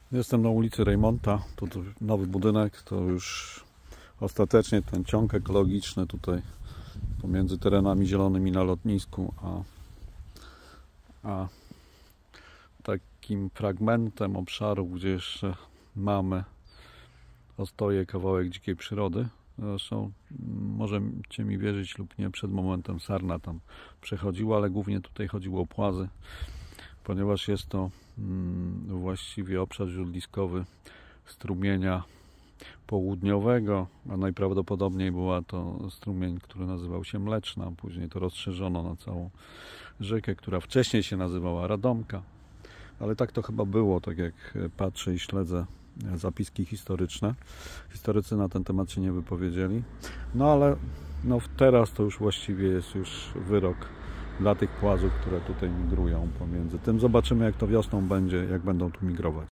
Jestem na ulicy Rejmonta, tu nowy budynek, to już ostatecznie ten ciąg ekologiczny tutaj pomiędzy terenami zielonymi na lotnisku a takim fragmentem obszaru, gdzie jeszcze mamy ostoje, kawałek dzikiej przyrody. Zresztą możecie mi wierzyć lub nie, przed momentem sarna tam przechodziła, ale głównie tutaj chodziło o płazy, ponieważ jest to właściwie obszar źródliskowy strumienia południowego, a najprawdopodobniej była to strumień, który nazywał się Mleczna, później to rozszerzono na całą rzekę, która wcześniej się nazywała Radomka, ale tak to chyba było, tak jak patrzę i śledzę zapiski historyczne. Historycy na ten temat się nie wypowiedzieli, no ale teraz to już właściwie jest wyrok dla tych płazów, które tutaj migrują pomiędzy tym. Zobaczymy, jak to wiosną będzie, jak będą tu migrować.